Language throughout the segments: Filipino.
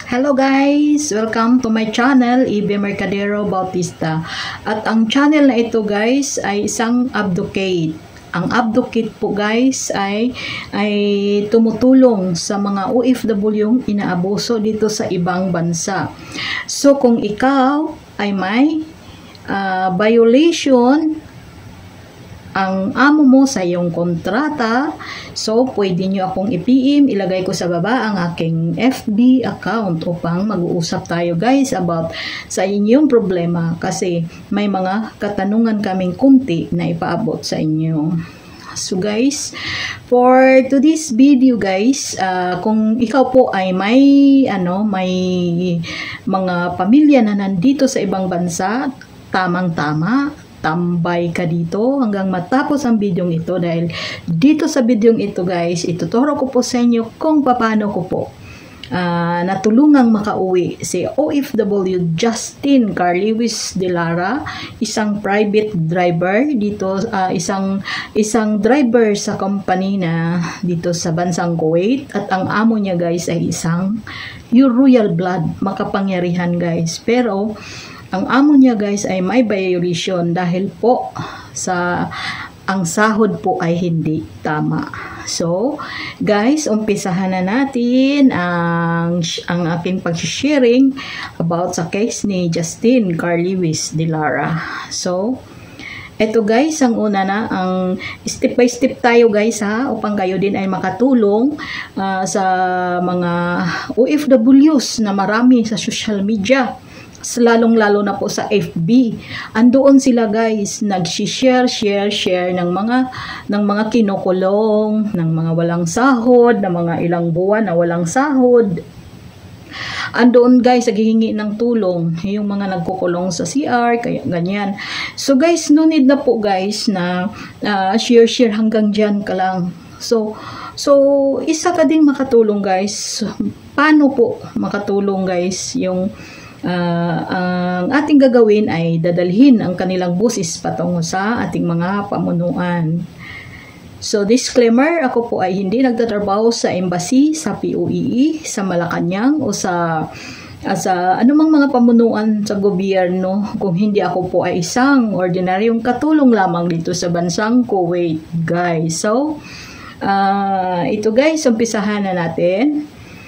Hello guys! Welcome to my channel, Ibe Mercadero Bautista. At ang channel na ito guys ay isang advocate. Ang advocate po guys ay tumutulong sa mga OFW inaabuso dito sa ibang bansa. So kung ikaw ay may violation ang amo mo sa iyong kontrata, so pwede nyo akong i-PM, ilagay ko sa baba ang aking FB account upang mag-uusap tayo guys about sa inyong problema kasi may mga katanungan kaming kunti na ipaabot sa inyo. So guys, for today's video guys, kung ikaw po ay may mga pamilya na nandito sa ibang bansa, tamang-tama, tambay ka dito hanggang matapos ang videong ito dahil dito sa videong ito guys, ituturo ko po sa inyo kung paano ko po natulungang makauwi si OFW Justin Carlewis de Lara, isang private driver dito, isang driver sa company na dito sa bansang Kuwait, at ang amo niya guys ay isang royal blood, makapangyarihan guys, pero ang amo niya guys ay may violation dahil po sa ang sahod po ay hindi tama. So guys, umpisahan na natin ang aking pag-sharing about sa case ni Justin Carlewis de Lara. So eto guys, ang una na, ang step by step tayo guys upang kayo din ay makatulong sa mga OFWs na marami sa social media, lalong-lalo na po sa FB. Andoon sila guys, nag-share ng mga kinukulong, ng mga walang sahod, ng mga ilang buwan na walang sahod. Andoon guys, naghihingi ng tulong yung mga nagkukulong sa CR, kaya ganyan. So guys, no need na po guys na share hanggang dyan ka lang. So isa ka ding makatulong guys. Paano po makatulong guys? Ang ating gagawin ay dadalhin ang kanilang busis patungo sa ating mga pamunuan. So disclaimer, ako po ay hindi nagtatrabaho sa embassy, sa POEE, sa Malacanang o sa anumang mga pamunuan sa gobyerno, kung hindi ako po ay isang ordinaryong katulong lamang dito sa bansang Kuwait guys. So ito guys, umpisahan na natin.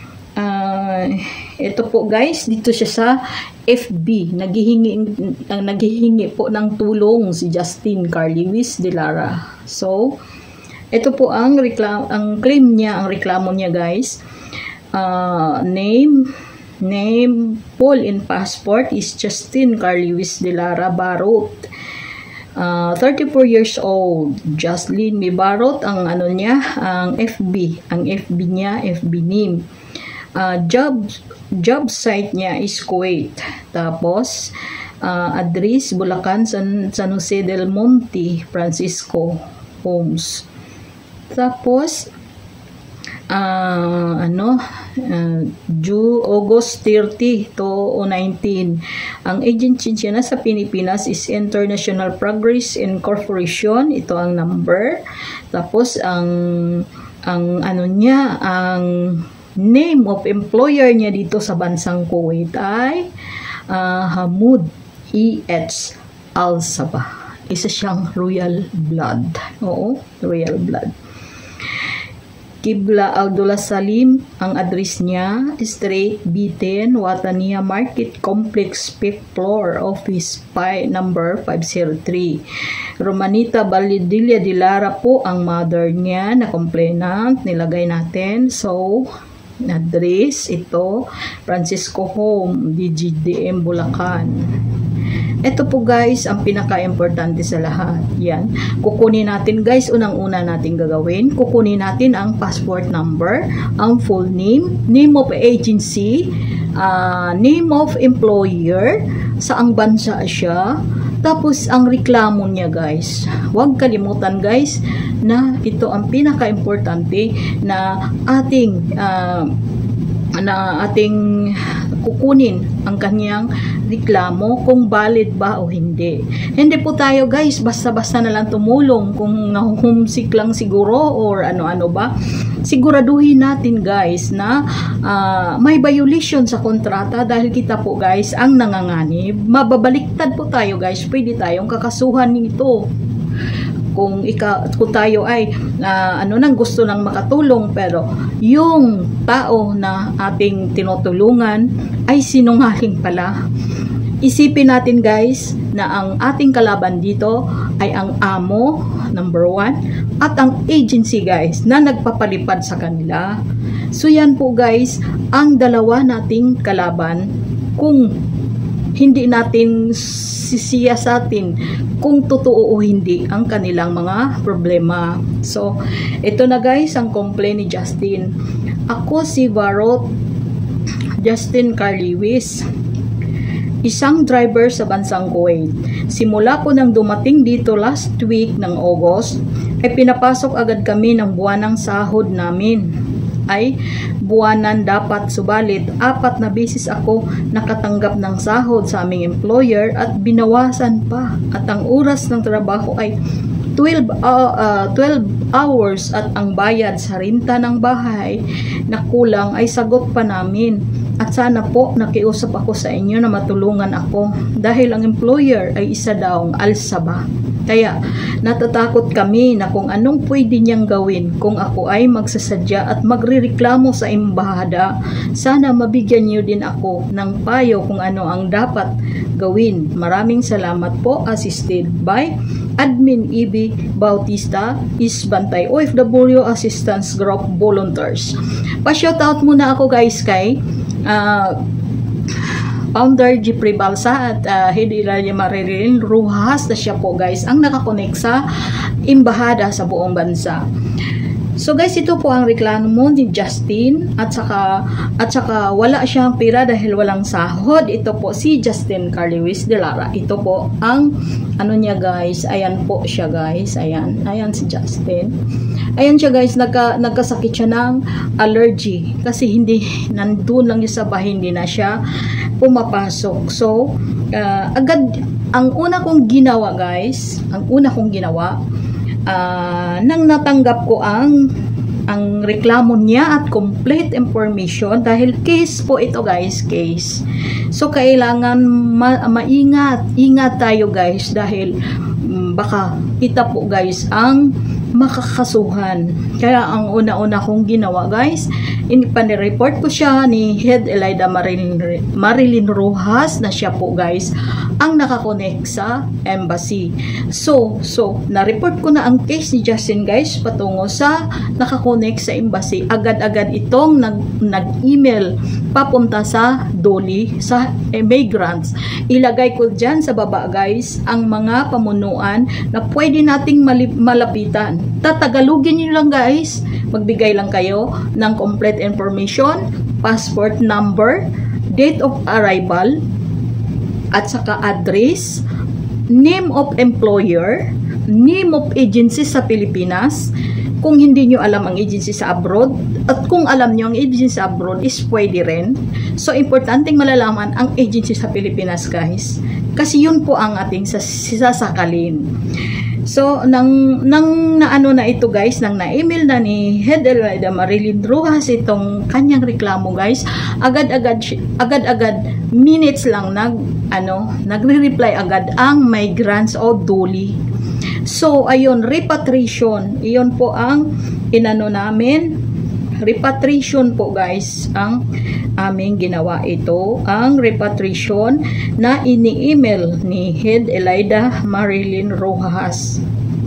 Ito po guys, dito siya sa FB, naghihingi po ng tulong si Justin Carlewis de Lara. So ito po ang claim niya, ang reklamo niya guys. Name full in passport is Justin Carlewis de Lara Barot, 34 years old. Jocelyn Barot ang niya, ang FB niya, FB name. Job site niya is Kuwait. Tapos address Bulacan, San Jose del Monte, Francisco Homes. Tapos August 30 to 19. Ang agency niya na sa Pilipinas is International Progress Incorporation. Ito ang number. Tapos ang name of employer niya dito sa bansang Kuwait ay Hamoud E.H. Al-Sabah. Isa siyang royal blood. Oo, royal blood. Kibla Abdullah Salim, ang address niya, Street B10, Watania Market Complex, 5th floor, office number 503. Romanita Balidilla de Lara po ang mother niya na complainant, nilagay natin. So address ito, Francisco Home, DGDM Bulacan. Ito po guys ang pinaka-importante sa lahat. Yan. Kukunin natin guys, unang-una natin gagawin. Kukunin natin ang passport number, ang full name, name of agency, name of employer, saang bansa siya, tapos ang reklamo niya guys. Huwag kalimutan guys na ito ang pinaka-importante na ating kukunin ang kanyang reklamo kung valid ba o hindi. Hindi po tayo guys basta-basta na lang tumulong kung na-homesick lang siguro or ano-ano ba. Siguraduhin natin guys na may violation sa kontrata dahil kita po guys ang nanganganib. Mababaliktad po tayo guys, pwede tayong kakasuhan nito. Kung tayo ay nang gusto nang makatulong pero yung tao na ating tinutulungan ay sinungaling pala. Isipin natin guys na ang ating kalaban dito ay ang amo, number 1, at ang agency guys na nagpapalipad sa kanila. So yan po guys ang dalawa nating kalaban kung hindi natin sisiyasatin kung totoo o hindi ang kanilang mga problema. So, ito na guys ang complaint ni Justin. Ako si Varot Justin Carliwis, isang driver sa bansang Kuwait. Simula po nang dumating dito last week ng August, ay pinapasok agad kami ng buwanang sahod namin. Ay buwanan dapat, subalit 4 na beses ako nakatanggap ng sahod sa aming employer at binawasan pa, at ang oras ng trabaho ay 12 hours at ang bayad sa renta ng bahay na kulang ay sagot pa namin. At sana po nakiusap ako sa inyo na matulungan ako dahil ang employer ay isa daw Al-Sabah. Kaya natatakot kami na kung anong pwede niyang gawin kung ako ay magsasadya at magrereklamo sa embahada. Sana mabigyan niyo din ako ng payo kung ano ang dapat gawin. Maraming salamat po. Assisted by Admin EB Bautista, Isbantay OFW Assistance Group Volunteers. Pa-shoutout muna ako guys kay Founder Jeffrey Balsa at Head Elaida Marilyn Rojas na siya po guys ang nakakonek sa embahada sa buong bansa. So guys, ito po ang reklamo ni Justin at saka wala siyang pera dahil walang sahod. Ito po si Justin Carliwis de Lara. Ito po ang ano niya guys. Ayan po siya guys. Ayan si Justin. Ayan siya guys, nagkasakit siya ng allergy kasi hindi nandun lang niya sa bahay, hindi na siya pumapasok. So agad ang una kong ginawa guys, nang natanggap ko ang reklamo niya at complete information dahil case po ito guys, case. So kailangan ingat tayo guys dahil baka kita po guys ang makakasuhan. Kaya ang una-una kong ginawa guys, panireport ko siya ni Head Elaida Marilyn Rojas na siya po guys ang nakakonek sa embassy. So na-report ko na ang case ni Justin guys patungo sa nakakonek sa embassy. Agad-agad itong nag-email papunta sa DOLI, sa migrants. Ilagay ko dyan sa baba guys ang mga pamunuan na pwede nating malapitan. Tatagalugin nyo lang guys. Magbigay lang kayo ng complete information, passport number, date of arrival, at saka address, name of employer, name of agency sa Pilipinas, kung hindi nyo alam ang agency sa abroad, at kung alam nyo ang agency sa abroad is pwede rin. So, importanteng malalaman ang agency sa Pilipinas guys. Kasi yun po ang ating sasakalin. So, nang naano na ito guys, nang na-email na ni Head Elaida Marilyn Rojas itong kanyang reklamo guys, agad-agad minutes lang nagre-reply agad ang migrants o DOLI. So, ayun, repatriation. Iyon po ang inano namin. Repatriation po guys ang aming ginawa. Ito ang repatriation na ini-email ni Head Elaida Marilyn Rojas.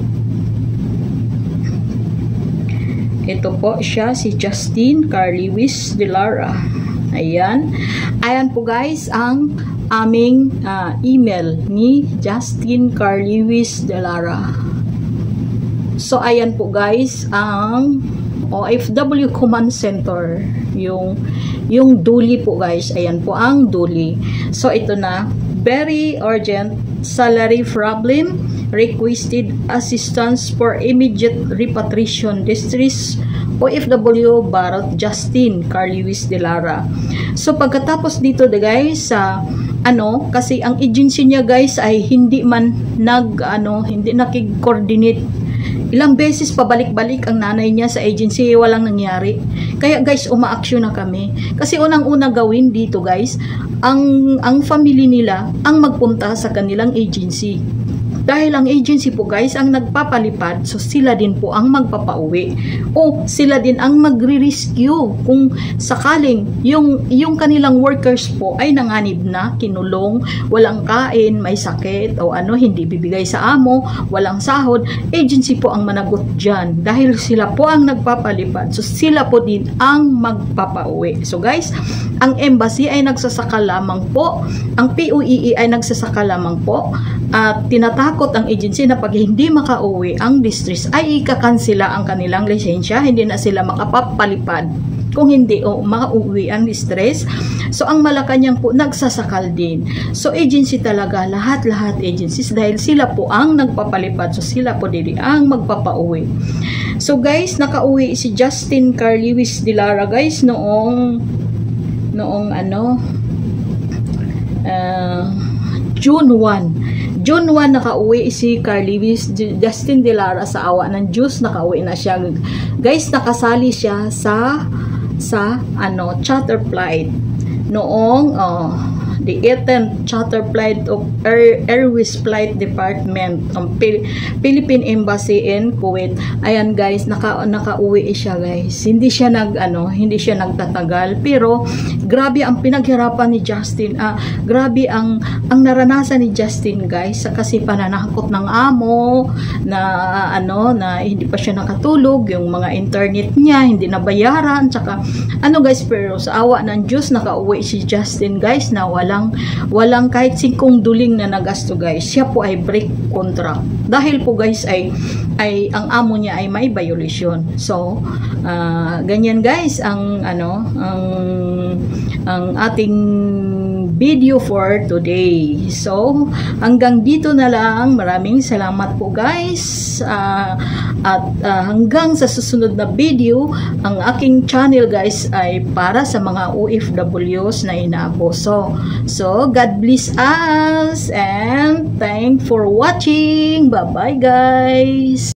Ito po siya, si Justin Carliwis de Lara. Ayan po guys ang aming email ni Justin Carliwis de Lara. So ayan po guys ang OFW Command Center, yung DOLI po guys. Ayan po ang DOLI. So ito na, very urgent salary problem, requested assistance for immediate repatriation, distress OFW Barot Justin Carlewis de Lara. So pagkatapos dito guys, kasi ang agency niya guys ay hindi nakig-coordinate. Ilang beses pabalik-balik ang nanay niya sa agency, walang nangyari. Kaya guys, umaaksyon na kami. Kasi unang-una gawin dito guys, ang family nila ang magpunta sa kanilang agency. Dahil ang agency po guys ang nagpapalipad, so sila din po ang magpapauwi. O sila din ang magre-rescue kung sakaling yung kanilang workers po ay nanganib na, kinulong, walang kain, may sakit o hindi bibigay sa amo, walang sahod, agency po ang managot dyan. Dahil sila po ang nagpapalipad, so sila po din ang magpapauwi. So guys, ang embassy ay nagsasaka lamang po, ang PUEE ay nagsasaka lamang po, at tinatakot ang agency na pag hindi makauwi ang distress ay ikakansela ang kanilang lisensya, hindi na sila makapapalipad kung hindi makauwi ang distress. So ang Malacanang po nagsasakal din. So agency talaga, lahat agencies, dahil sila po ang nagpapalipad, so sila po din ang magpapauwi. So guys, nakauwi si Justin Carlewis de Lara guys noong June 1 nakauwi si Carlewis Justin de Lara. Sa awa ng Diyos nakauwi na siya guys. Nakasali siya sa charter flight noong the 18th charter flight of Airways Flight Department ng Philippine Embassy in Kuwait. Ayan guys, nakauwi siya guys. Hindi siya nagtatagal, pero grabe ang pinaghirapan ni Justin. Grabe ang naranasan ni Justin guys, kasi pananakot ng amo na hindi pa siya nakatulog, yung mga internet niya hindi nabayaran, tsaka guys, pero sa awa ng Diyos nakauwi si Justin guys na walang kahit 5 duling na nagasto guys. Siya po ay break contract dahil po guys ay ang amo niya ay may violation. So ganyan guys ang ating video for today. So hanggang dito na lang. Maraming salamat po guys, at hanggang sa susunod na video. Ang aking channel guys ay para sa mga OFWs na inaabuso. So God bless us and thanks for watching. Bye bye guys.